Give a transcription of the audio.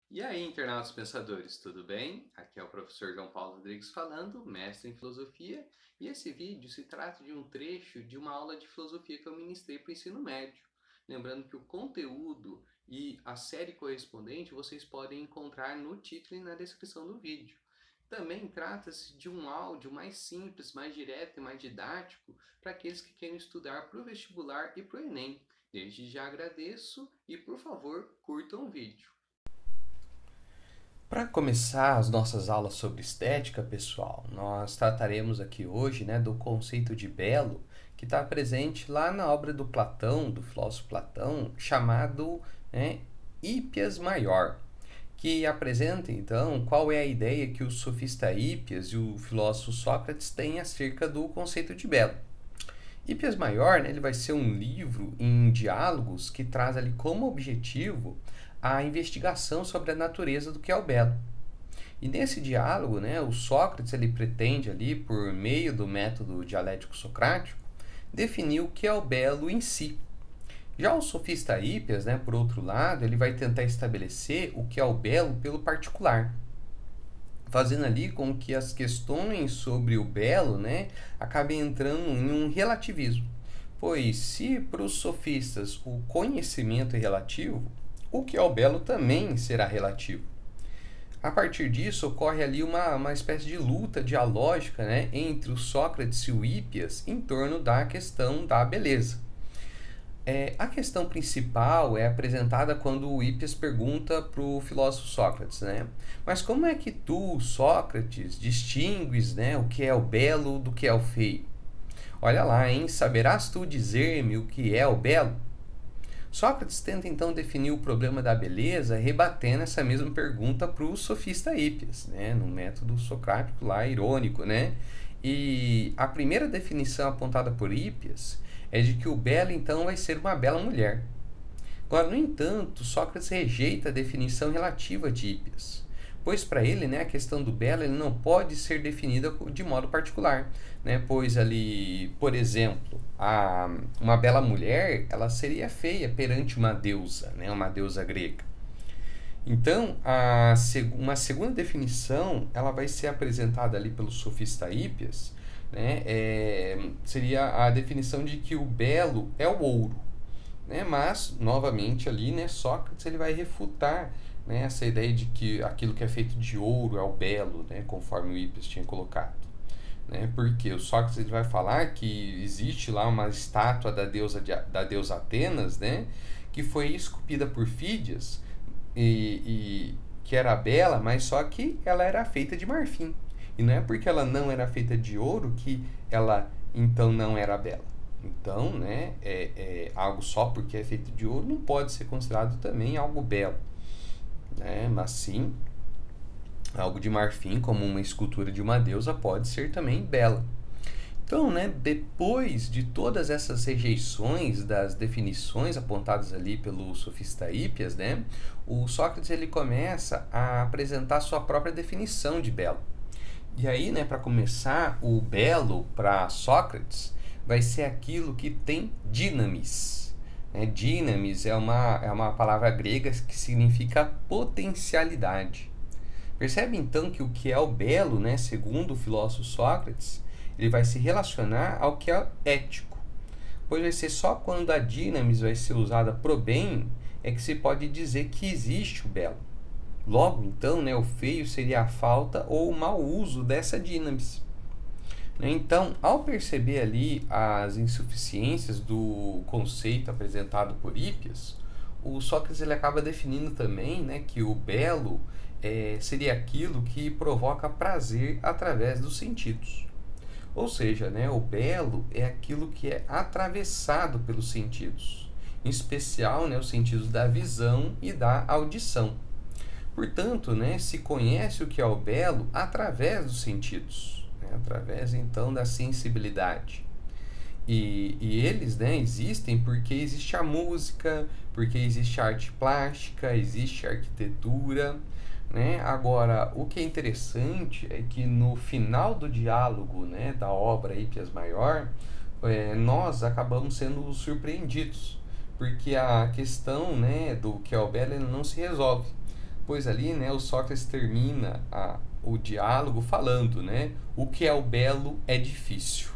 E aí, internautas pensadores, tudo bem? Aqui é o professor João Paulo Rodrigues falando, mestre em filosofia, e esse vídeo se trata de um trecho de uma aula de filosofia que eu ministrei para o ensino médio. Lembrando que o conteúdo e a série correspondente vocês podem encontrar no título e na descrição do vídeo. Também trata-se de um áudio mais simples, mais direto e mais didático para aqueles que querem estudar para o vestibular e para o Enem. Desde já agradeço e, por favor, curtam o vídeo. Para começar as nossas aulas sobre estética, pessoal, nós trataremos aqui hoje, do conceito de belo, que está presente lá na obra do Platão, do filósofo Platão, chamado Hípias Maior, que apresenta então qual é a ideia que o sofista Hípias e o filósofo Sócrates têm acerca do conceito de belo. Hípias Maior, ele vai ser um livro em diálogos que traz ali como objetivo a investigação sobre a natureza do que é o belo. E nesse diálogo, o Sócrates ele pretende ali, por meio do método dialético socrático, definir o que é o belo em si. Já o sofista Hípias, por outro lado, ele vai tentar estabelecer o que é o belo pelo particular, fazendo ali com que as questões sobre o belo, acabem entrando em um relativismo. Pois se para os sofistas o conhecimento é relativo, o que é o belo também será relativo. A partir disso, ocorre ali uma espécie de luta dialógica, entre o Sócrates e o Hípias em torno da questão da beleza. A questão principal é apresentada quando o Hípias pergunta para o filósofo Sócrates, mas como é que tu, Sócrates, distingues, o que é o belo do que é o feio? Olha lá, hein? Saberás tu dizer-me o que é o belo? Sócrates tenta então definir o problema da beleza rebatendo essa mesma pergunta para o sofista Hípias, no método socrático lá irônico, E a primeira definição apontada por Hípias é de que o belo então vai ser uma bela mulher. Agora, no entanto, Sócrates rejeita a definição relativa de Hípias, pois para ele, a questão do belo ele não pode ser definida de modo particular, pois ali, por exemplo, uma bela mulher ela seria feia perante uma deusa, uma deusa grega. Então, uma segunda definição ela vai ser apresentada ali pelo sofista Hípias, seria a definição de que o belo é o ouro. Mas, novamente, ali, Sócrates ele vai refutar essa ideia de que aquilo que é feito de ouro é o belo, conforme o Hípias tinha colocado. Porque o Sócrates ele vai falar que existe lá uma estátua da deusa Atenas, que foi esculpida por Fídias, e que era bela, mas só que ela era feita de marfim. E não é porque ela não era feita de ouro que ela então não era bela. Então, algo só porque é feito de ouro não pode ser considerado também algo belo. Mas sim, algo de marfim, como uma escultura de uma deusa, pode ser também bela. Então, depois de todas essas rejeições das definições apontadas ali pelo sofista Hípias, o Sócrates ele começa a apresentar sua própria definição de belo. E aí, para começar, o belo para Sócrates vai ser aquilo que tem dinamis. Dinamis é uma palavra grega que significa potencialidade. Percebe então que o que é o belo, segundo o filósofo Sócrates, ele vai se relacionar ao que é ético. Pois vai ser só quando a dinamis vai ser usada pro bem é que se pode dizer que existe o belo. Logo, então, o feio seria a falta ou o mau uso dessa dinamis. Então, ao perceber ali as insuficiências do conceito apresentado por Hípias, o Sócrates ele acaba definindo também que o belo seria aquilo que provoca prazer através dos sentidos. Ou seja, o belo é aquilo que é atravessado pelos sentidos, em especial os sentidos da visão e da audição. Portanto, se conhece o que é o belo através dos sentidos, através então da sensibilidade. E eles existem porque existe a música, porque existe a arte plástica, existe a arquitetura. Agora, o que é interessante é que no final do diálogo da obra Hípias Maior, nós acabamos sendo surpreendidos, porque a questão do que é o belo não se resolve. depois ali, né, o Sócrates termina o diálogo falando, né, o que é o belo é difícil.